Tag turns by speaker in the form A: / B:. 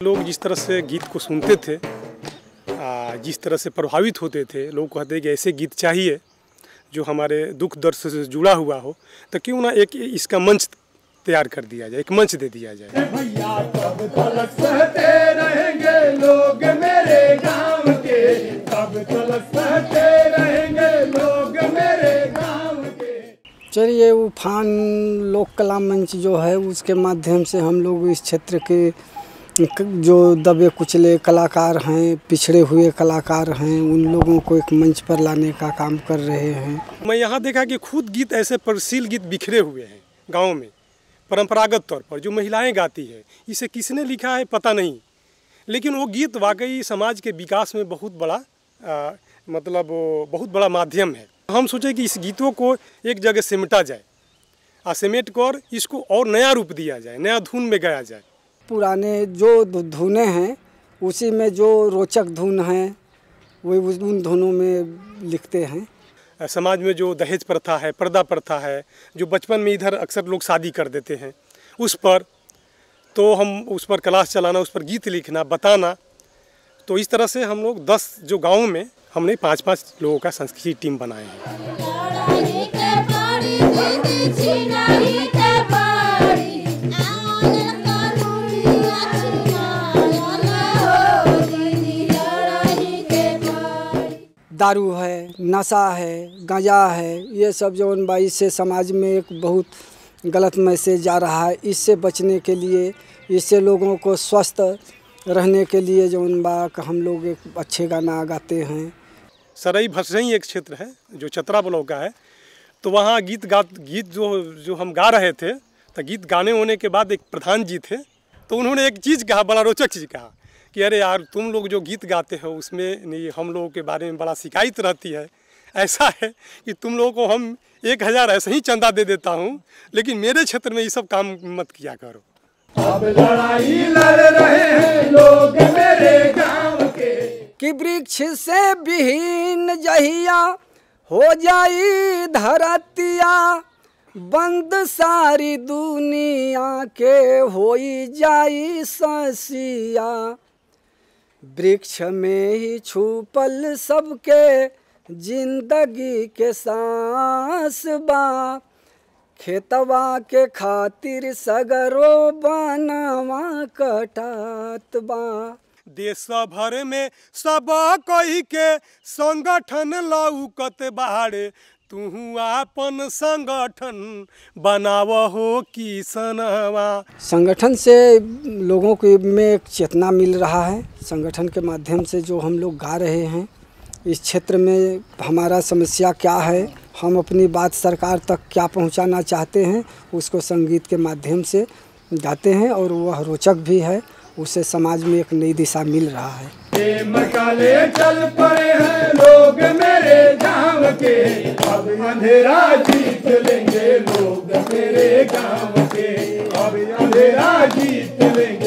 A: लोग जिस तरह से गीत को सुनते थे, जिस तरह से प्रभावित होते थे, लोग कहते हैं कि ऐसे गीत चाहिए जो हमारे दुख दर्द से जुड़ा हुआ हो, तो क्यों ना एक इसका मंच तैयार कर दिया जाए, एक मंच दे दिया जाए।
B: भैया तब तलक सहते रहेंगे लोग मेरे गांव के, तब तलक सहते रहेंगे लोग मेरे गांव के।
C: चलिए, उफान लोक कला मंच जो है उसके माध्यम से हम लोग इस क्षेत्र के जो दबे कुचले कलाकार हैं, पिछड़े हुए कलाकार हैं, उन लोगों को एक मंच पर लाने का काम कर रहे हैं।
A: मैं यहाँ देखा कि खुद गीत ऐसे परशील गीत बिखरे हुए हैं गाँव में, परंपरागत तौर पर जो महिलाएं गाती है। इसे किसने लिखा है पता नहीं, लेकिन वो गीत वाकई समाज के विकास में बहुत बड़ा माध्यम है। हम सोचे कि इस गीतों को एक जगह सिमटा जाए, समेट कर इसको और नया रूप दिया जाए, नया धुन में गाया जाए।
C: पुराने जो धुनें हैं उसी में जो रोचक धुन हैं वही उन धुनों में लिखते हैं।
A: समाज में जो दहेज प्रथा है, पर्दा प्रथा है, जो बचपन में इधर अक्सर लोग शादी कर देते हैं, उस पर तो हम उस पर क्लास चलाना, उस पर गीत लिखना, बताना। तो इस तरह से हम लोग 10 जो गाँव में हमने 5-5 लोगों का सांस्कृतिक टीम बनाए हैं।
C: दारू है, नशा है, गांजा है, ये सब जो इससे समाज में एक बहुत गलत मैसेज जा रहा है। इससे बचने के लिए, इससे लोगों को स्वस्थ रहने के लिए जो हम लोग एक अच्छे गाना गाते हैं।
A: सरई भसई एक क्षेत्र है जो चतरा ब्लॉक का है, तो वहाँ गीत जो हम गा रहे थे, तो गीत गाने होने के बाद एक प्रधान जी थे, तो उन्होंने एक चीज़ कहा, बड़ा रोचक चीज़ कहा कि अरे यार, तुम लोग जो गीत गाते हो उसमें नहीं, हम लोगों के बारे में बड़ा शिकायत रहती है। ऐसा है कि तुम लोगों को हम 1000 ऐसे ही चंदा दे देता हूँ, लेकिन मेरे क्षेत्र में ये सब काम मत किया करो।
B: अब लड़ाई लड़ रहे हैं लोग मेरे गांव के,
C: कि वृक्ष से विहीन जहिया हो जाई धरतिया, बंद सारी दुनिया के होई जाई ससिया। वृक्ष में ही छुपल सबके जिंदगी के सांस बा, खेतवा के खातिर सगरो बनवा कटात बा।
A: देश भर में सब कोई के संगठन लौकत बाड़े, तू आपन संगठन बनाव हो किसनवा।
C: संगठन से लोगों को में एक चेतना मिल रहा है। संगठन के माध्यम से जो हम लोग गा रहे हैं, इस क्षेत्र में हमारा समस्या क्या है, हम अपनी बात सरकार तक क्या पहुंचाना चाहते हैं, उसको संगीत के माध्यम से गाते हैं और वह रोचक भी है। उससे समाज में एक नई दिशा मिल रहा है।
B: ये मकाले चल पड़े हैं लोग मेरे गांव के, अब अंधेरा जीत लेंगे लोग मेरे गांव के, अब अंधेरा जीत लेंगे।